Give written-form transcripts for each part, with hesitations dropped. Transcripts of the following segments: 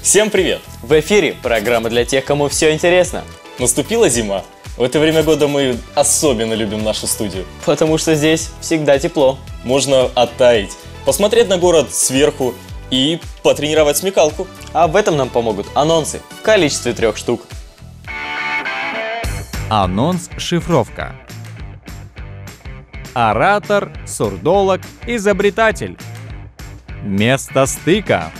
Всем привет! В эфире программа для тех, кому все интересно. Наступила зима. В это время года мы особенно любим нашу студию. Потому что здесь всегда тепло. Можно оттаять, посмотреть на город сверху и потренировать смекалку. А в этом нам помогут анонсы в количестве 3 штук. Анонс-шифровка. Оратор, сурдолог, изобретатель. Место стыка.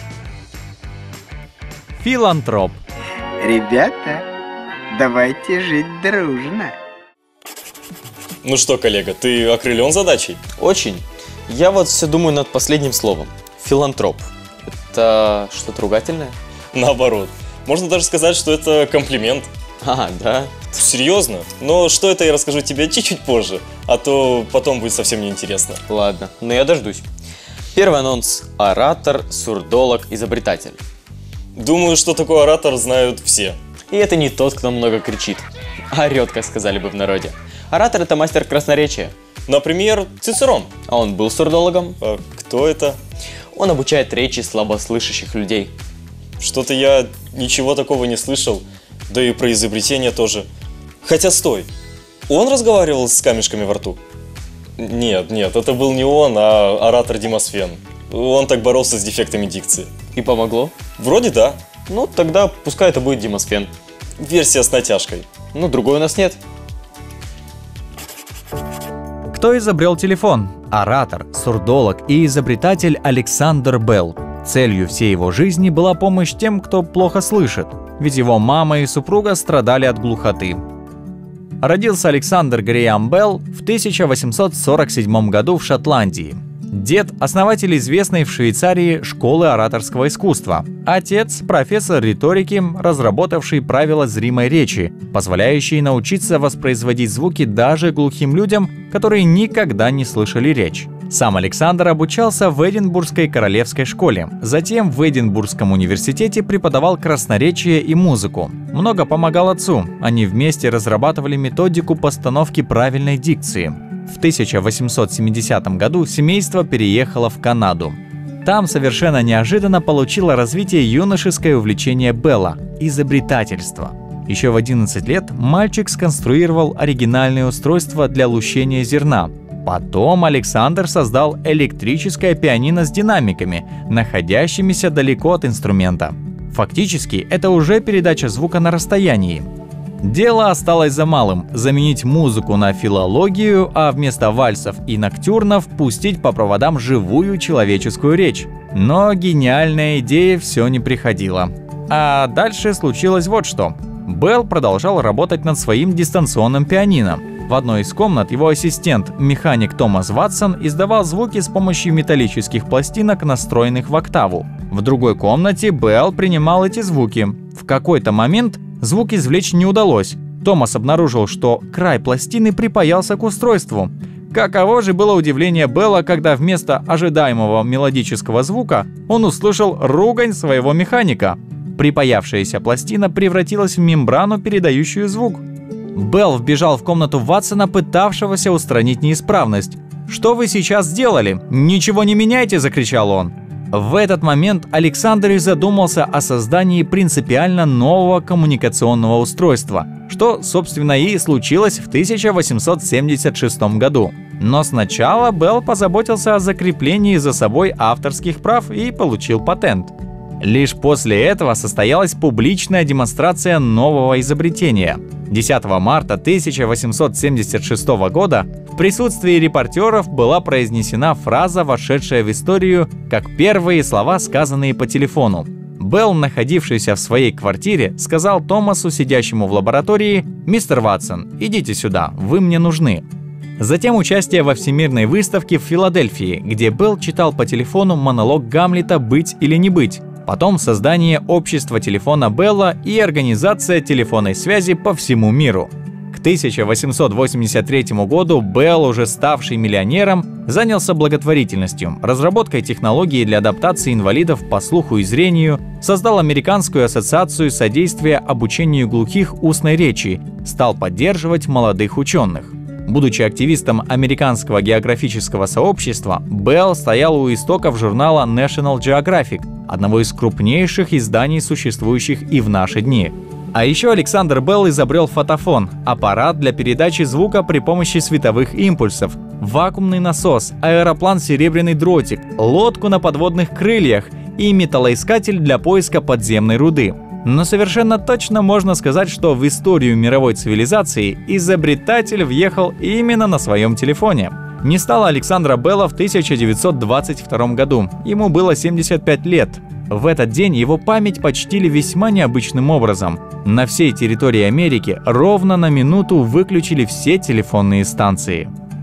Филантроп. Ребята, давайте жить дружно. Ну что, коллега, ты окрылен задачей? Очень. Я вот все думаю над последним словом. Филантроп. Это что-то ругательное? Наоборот. Можно даже сказать, что это комплимент. А, да? Серьезно? Но что это я расскажу тебе чуть-чуть позже, а то потом будет совсем неинтересно. Ладно, но я дождусь. Первый анонс. Оратор, сурдолог, изобретатель. Думаю, что такой оратор знают все. И это не тот, кто много кричит. Орет, как сказали бы в народе. Оратор – это мастер красноречия. Например, Цицерон. А он был сурдологом? А кто это? Он обучает речи слабослышащих людей. Что-то я ничего такого не слышал. Да и про изобретение тоже. Хотя стой, он разговаривал с камешками во рту? Нет, это был не он, а оратор Демосфен. Он так боролся с дефектами дикции. И помогло? Вроде да. Ну, тогда пускай это будет Демосфен. Версия с натяжкой. Ну, другой у нас нет. Кто изобрел телефон? Оратор, сурдолог и изобретатель Александр Белл. Целью всей его жизни была помощь тем, кто плохо слышит, ведь его мама и супруга страдали от глухоты. Родился Александр Грэам Белл в 1847 году в Шотландии. Дед – основатель известной в Швейцарии школы ораторского искусства. Отец – профессор риторики, разработавший правила зримой речи, позволяющие научиться воспроизводить звуки даже глухим людям, которые никогда не слышали речь. Сам Александр обучался в Эдинбургской королевской школе, затем в Эдинбургском университете преподавал красноречие и музыку. Много помогал отцу, они вместе разрабатывали методику постановки правильной дикции. В 1870 году семейство переехало в Канаду. Там совершенно неожиданно получило развитие юношеское увлечение Белла – изобретательство. Еще в 11 лет мальчик сконструировал оригинальное устройство для лущения зерна. Потом Александр создал электрическое пианино с динамиками, находящимися далеко от инструмента. Фактически, это уже передача звука на расстоянии. Дело осталось за малым – заменить музыку на филологию, а вместо вальсов и ноктюрнов пустить по проводам живую человеческую речь. Но гениальная идея все не приходила. А дальше случилось вот что. Белл продолжал работать над своим дистанционным пианино. В одной из комнат его ассистент, механик Томас Ватсон, издавал звуки с помощью металлических пластинок, настроенных в октаву. В другой комнате Белл принимал эти звуки. В какой-то момент звук извлечь не удалось. Томас обнаружил, что край пластины припаялся к устройству. Каково же было удивление Белла, когда вместо ожидаемого мелодического звука он услышал ругань своего механика. Припаявшаяся пластина превратилась в мембрану, передающую звук. Белл вбежал в комнату Ватсона, пытавшегося устранить неисправность. «Что вы сейчас сделали? Ничего не меняйте!» – закричал он. В этот момент Александр и задумался о создании принципиально нового коммуникационного устройства, что, собственно, и случилось в 1876 году. Но сначала Белл позаботился о закреплении за собой авторских прав и получил патент. Лишь после этого состоялась публичная демонстрация нового изобретения. 10 марта 1876 года в присутствии репортеров была произнесена фраза, вошедшая в историю как первые слова, сказанные по телефону. Белл, находившийся в своей квартире, сказал Томасу, сидящему в лаборатории: «Мистер Ватсон, идите сюда, вы мне нужны». Затем участие во Всемирной выставке в Филадельфии, где Белл читал по телефону монолог Гамлета «Быть или не быть». Потом создание общества телефона Белла и организация телефонной связи по всему миру. К 1883 году Белл, уже ставший миллионером, занялся благотворительностью, разработкой технологий для адаптации инвалидов по слуху и зрению, создал Американскую ассоциацию содействия обучению глухих устной речи, стал поддерживать молодых ученых. Будучи активистом американского географического сообщества, Белл стоял у истоков журнала National Geographic, одного из крупнейших изданий, существующих и в наши дни. А еще Александр Белл изобрел фотофон – аппарат для передачи звука при помощи световых импульсов, вакуумный насос, аэроплан «Серебряный дротик», лодку на подводных крыльях и металлоискатель для поиска подземной руды. Но совершенно точно можно сказать, что в историю мировой цивилизации изобретатель въехал именно на своем телефоне. Не стало Александра Белла в 1922 году, ему было 75 лет. В этот день его память почтили весьма необычным образом. На всей территории Америки ровно на минуту выключили все телефонные станции.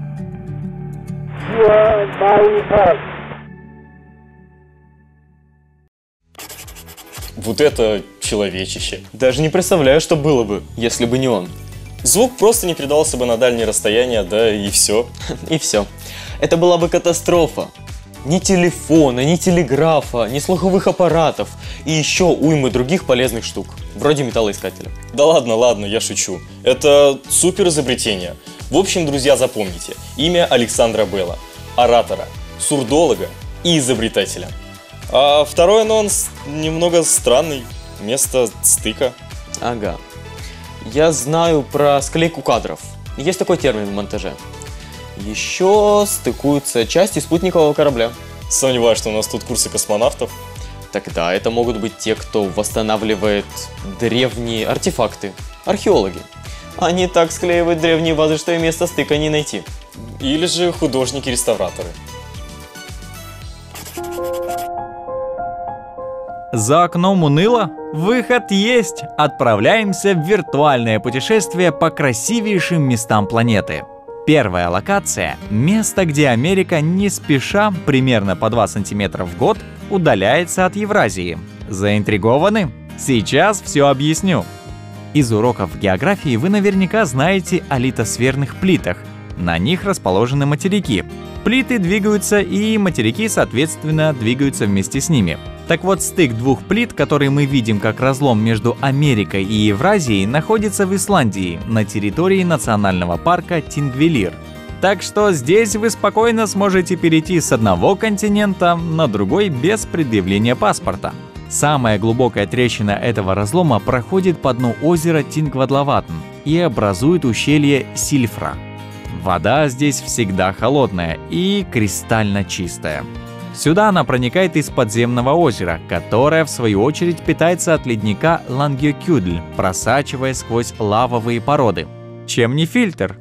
Вот это человечище. Даже не представляю, что было бы, если бы не он. Звук просто не передался бы на дальние расстояния, да и все. И все. Это была бы катастрофа. Ни телефона, ни телеграфа, ни слуховых аппаратов и еще уймы других полезных штук, вроде металлоискателя. Да ладно, я шучу. Это супер изобретение. В общем, друзья, запомните. Имя Александра Белла. Оратора, сурдолога и изобретателя. А второй анонс немного странный. Место стыка. Ага. Я знаю про склейку кадров. Есть такой термин в монтаже. Еще стыкуются части спутникового корабля. Сомневаюсь, что у нас тут курсы космонавтов. Тогда это могут быть те, кто восстанавливает древние артефакты. Археологи. Они так склеивают древние вазы, что и место стыка не найти. Или же художники-реставраторы. За окном уныло? Выход есть! Отправляемся в виртуальное путешествие по красивейшим местам планеты. Первая локация – место, где Америка не спеша, примерно по 2 сантиметра в год, удаляется от Евразии. Заинтригованы? Сейчас все объясню. Из уроков географии вы наверняка знаете о литосферных плитах. На них расположены материки. Плиты двигаются, и материки, соответственно, двигаются вместе с ними. Так вот, стык двух плит, который мы видим как разлом между Америкой и Евразией, находится в Исландии, на территории национального парка Тингвелир. Так что здесь вы спокойно сможете перейти с одного континента на другой без предъявления паспорта. Самая глубокая трещина этого разлома проходит по дну озера Тингвадлаватн и образует ущелье Сильфра. Вода здесь всегда холодная и кристально чистая. Сюда она проникает из подземного озера, которое, в свою очередь, питается от ледника Лангёкюдль, просачиваясь сквозь лавовые породы. Чем не фильтр?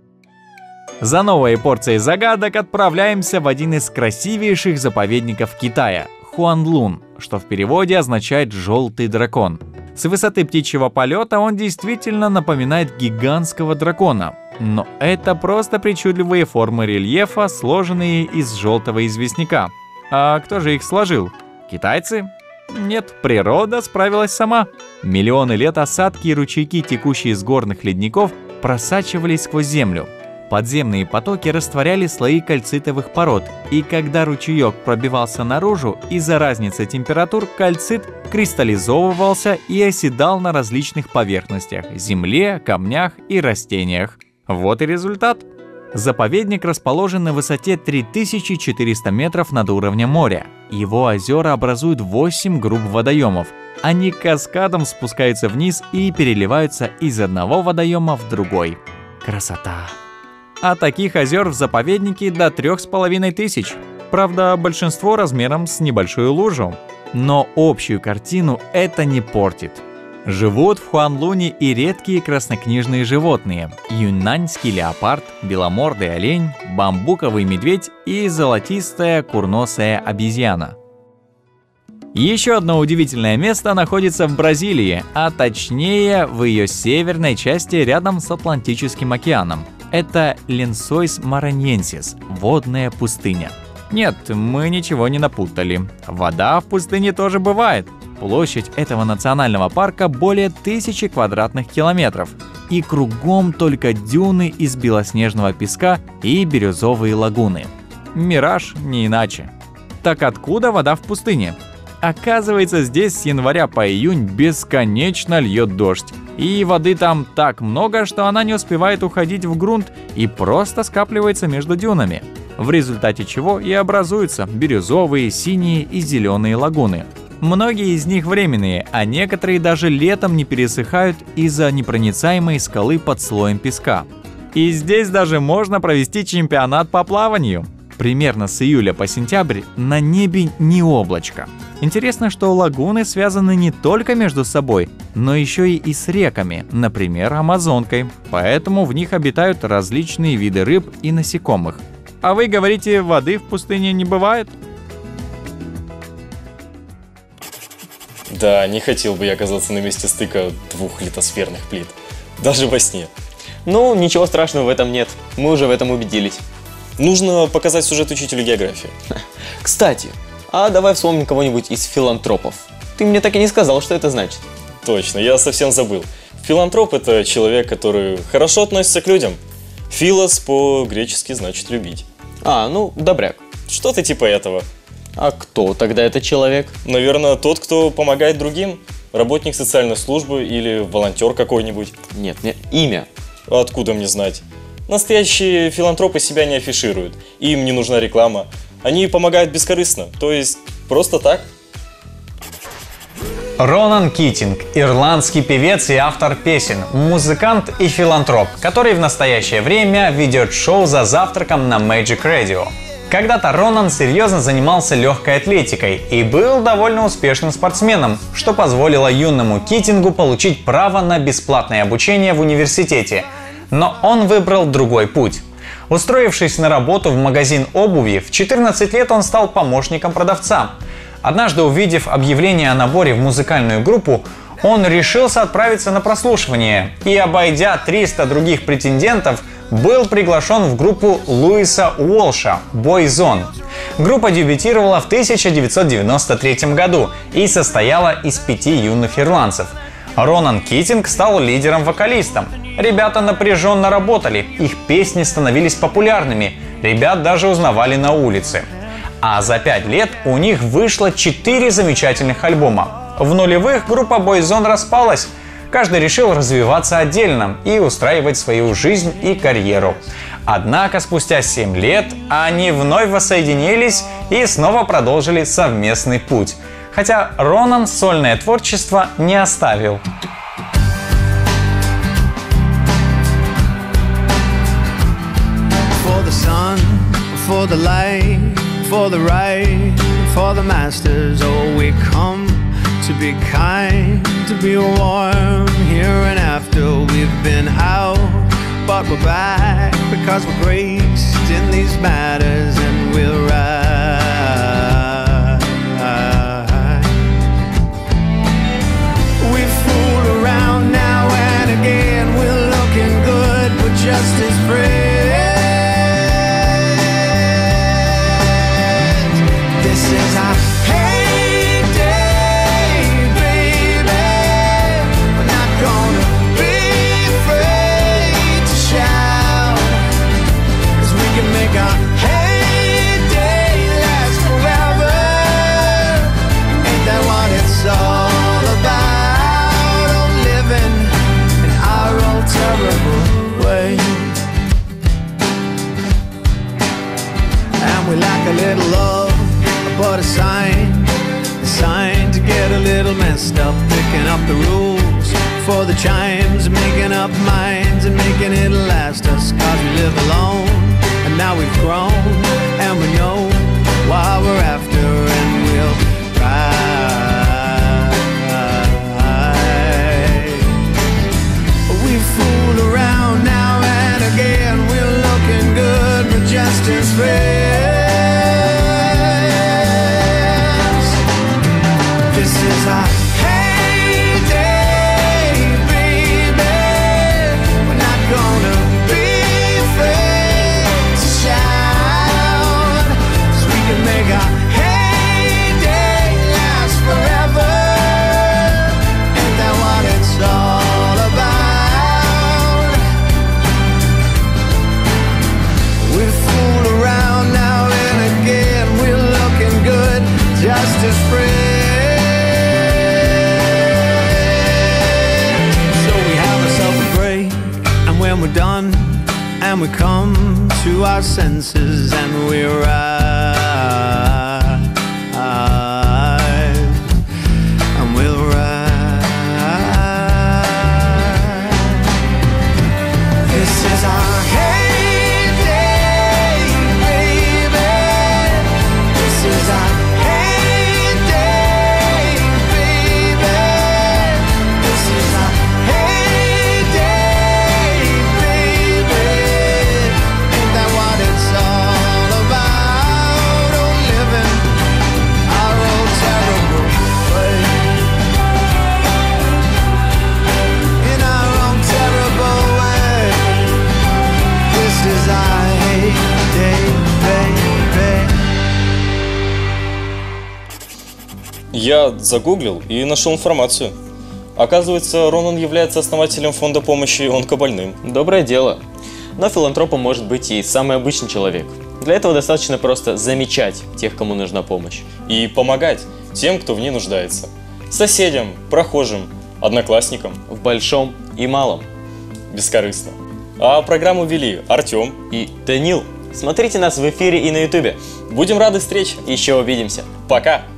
За новой порцией загадок отправляемся в один из красивейших заповедников Китая – Хуанлун, что в переводе означает «желтый дракон». С высоты птичьего полета он действительно напоминает гигантского дракона. Но это просто причудливые формы рельефа, сложенные из желтого известняка. А кто же их сложил? Китайцы? Нет, природа справилась сама. Миллионы лет осадки и ручейки, текущие из горных ледников, просачивались сквозь землю. Подземные потоки растворяли слои кальцитовых пород, и когда ручеек пробивался наружу, из-за разницы температур кальцит кристаллизовывался и оседал на различных поверхностях – земле, камнях и растениях. Вот и результат. Заповедник расположен на высоте 3400 метров над уровнем моря. Его озера образуют 8 групп водоемов. Они каскадом спускаются вниз и переливаются из одного водоема в другой. Красота! А таких озер в заповеднике до 3500. Правда, большинство размером с небольшую лужу. Но общую картину это не портит. Живут в Хуанлуне и редкие краснокнижные животные – юннаньский леопард, беломордый олень, бамбуковый медведь и золотистая курносая обезьяна. Еще одно удивительное место находится в Бразилии, а точнее в ее северной части рядом с Атлантическим океаном. Это Ленсойс Мараньенсис – водная пустыня. Нет, мы ничего не напутали. Вода в пустыне тоже бывает. Площадь этого национального парка более 1000 квадратных километров. И кругом только дюны из белоснежного песка и бирюзовые лагуны. Мираж не иначе. Так откуда вода в пустыне? Оказывается, здесь с января по июнь бесконечно льет дождь. И воды там так много, что она не успевает уходить в грунт и просто скапливается между дюнами, в результате чего и образуются бирюзовые, синие и зеленые лагуны. Многие из них временные, а некоторые даже летом не пересыхают из-за непроницаемой скалы под слоем песка. И здесь даже можно провести чемпионат по плаванию. Примерно с июля по сентябрь на небе ни облачко. Интересно, что лагуны связаны не только между собой, но еще и с реками, например, Амазонкой. Поэтому в них обитают различные виды рыб и насекомых. А вы говорите, воды в пустыне не бывает? Да, не хотел бы я оказаться на месте стыка 2 литосферных плит. Даже во сне. Ну, ничего страшного в этом нет. Мы уже в этом убедились. Нужно показать сюжет учителю географии. Кстати, а давай вспомним кого-нибудь из филантропов. Ты мне так и не сказал, что это значит. Точно, я совсем забыл. Филантроп – это человек, который хорошо относится к людям. Филос по-гречески значит любить. А, ну, добряк. Что-то типа этого. А кто тогда этот человек? Наверное, тот, кто помогает другим. Работник социальной службы или волонтер какой-нибудь. Нет, имя. Откуда мне знать? Настоящие филантропы себя не афишируют. Им не нужна реклама. Они помогают бескорыстно, то есть просто так. Ронан Китинг – ирландский певец и автор песен, музыкант и филантроп, который в настоящее время ведет шоу «За завтраком» на Magic Radio. Когда-то Ронан серьезно занимался легкой атлетикой и был довольно успешным спортсменом, что позволило юному Китингу получить право на бесплатное обучение в университете. Но он выбрал другой путь. Устроившись на работу в магазин обуви, в 14 лет он стал помощником продавца. Однажды, увидев объявление о наборе в музыкальную группу, он решился отправиться на прослушивание и, обойдя 300 других претендентов, был приглашен в группу Луиса Уолша «Boyzone». Группа дебютировала в 1993 году и состояла из 5 юных ирландцев. Ронан Китинг стал лидером-вокалистом. Ребята напряженно работали, их песни становились популярными, ребят даже узнавали на улице. А за 5 лет у них вышло 4 замечательных альбома. В нулевых группа Boyzone распалась. Каждый решил развиваться отдельно и устраивать свою жизнь и карьеру. Однако спустя 7 лет они вновь воссоединились и снова продолжили совместный путь. Хотя Ронан сольное творчество не оставил. For the light, for the right, for the masters, oh, we come to be kind, to be warm here and after we've been out, but we're back because we're graced in these matters and we're right. We fool around now and again, we're looking good, we're just as free. This is our heyday, baby. We're not gonna be afraid to shout, 'cause we can make our heyday last forever. Ain't that what it's all about? Oh, living in our old terrible way. And we lack a little love, but a sign to get a little messed up, picking up the rules for the chimes, making up minds and making it last us, 'cause we live alone and now we've grown and we know why we're after and we'll ride. We fool around now and again, we're looking good, we're just as fair. This is our heyday, baby. We're not gonna be afraid to shout, 'cause we can make our heyday last forever. Ain't that what it's all about? We fool around then we come to our senses and we rise, and we'll rise. This is our heyday, baby. This is our heyday, baby. This is our heyday, baby. Ain't that what it's all about? Oh, living our old terrible way, in our own terrible way. This is our heyday, baby. Я загуглил и нашел информацию. Оказывается, Ронан является основателем фонда помощи онкобольным. Доброе дело. Но филантропом может быть и самый обычный человек. Для этого достаточно просто замечать тех, кому нужна помощь. И помогать тем, кто в ней нуждается. Соседям, прохожим, одноклассникам. В большом и малом. Бескорыстно. А программу вели Артем. И Данил, смотрите нас в эфире и на ютубе. Будем рады встрече. Еще увидимся. Пока!